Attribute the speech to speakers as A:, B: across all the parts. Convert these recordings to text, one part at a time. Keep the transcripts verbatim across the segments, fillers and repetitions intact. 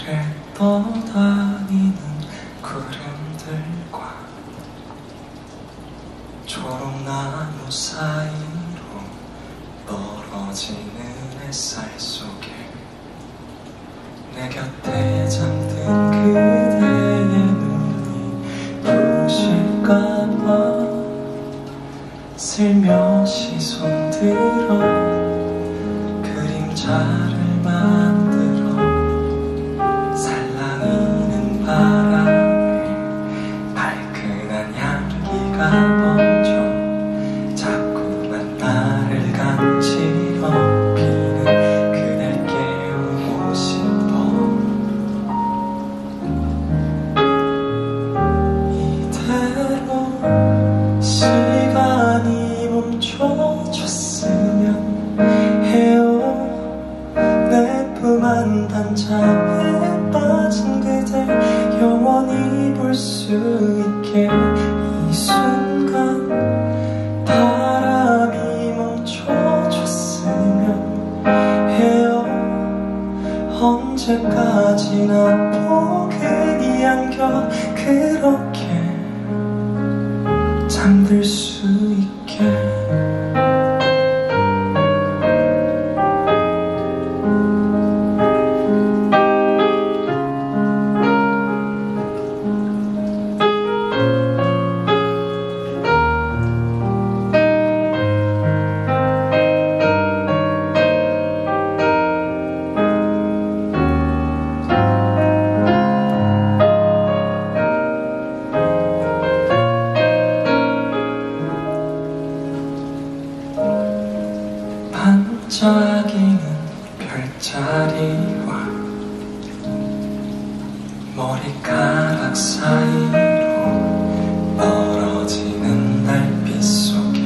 A: 길에 떠다니는 구름들과 초록나무 사이로 떨어지는 햇살 속에 내 곁에 잠든 그대의 눈이 부실까봐 슬며시 손들어 그림자를 만들어 살랑이는 바람에 발큰한 향기가 번져 자꾸만 나를 간지러 피는 그댈 깨우고 싶어. 이대로 시간이 멈춰졌으면 해요. 내 품 한 단잠에 빠진 그댈 영원히 볼 수 있게. 이 순간 바람이 멈춰졌으면 해요. 언제까지나 포근히 안겨 그렇게 잠들 수 있게. 반짝이는 별자리와 머리카락 사이로 떨어지는 달빛 속에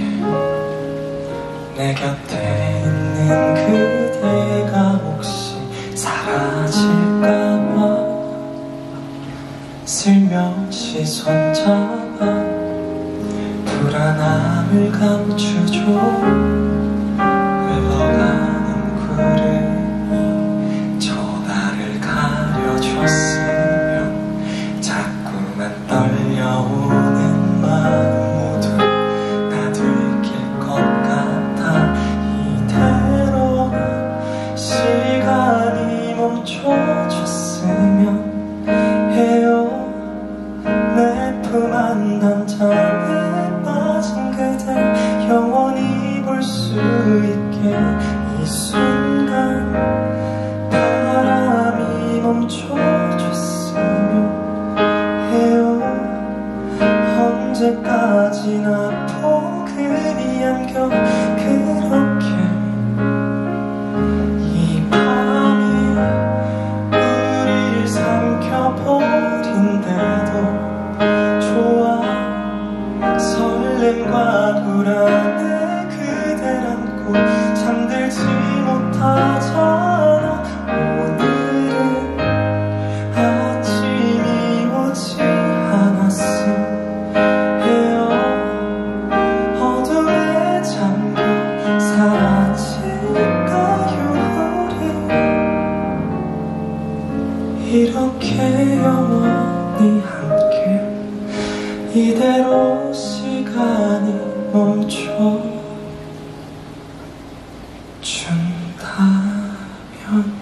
A: 내 곁에 있는 그대가 혹시 사라질까봐 슬며시 손잡아 불안함을 감추죠. 흘러가는 구름이 저 나를 가려줬으면 자꾸만 떨려오는 마음 모두 다 들킬 것 같아. 이대로 시간이 멈춰졌으면 해요. 내 품 한 단잠에 빠진 그댈 영원히 볼 수 있게. 이 순간 바람이 멈춰졌으면 해요. 언제까지나 포근히 안겨 그렇게. 이 밤이 우릴 삼켜버린대도 좋아. 설렘과 불안해 그댈 안고 잠들지 못하잖아. 오늘은 아침이 오지 않았음 해요. 어둠에 잠겨 사라질까요 우리. 이렇게 영원히 함께 이대로 시간이 멈춰 준다면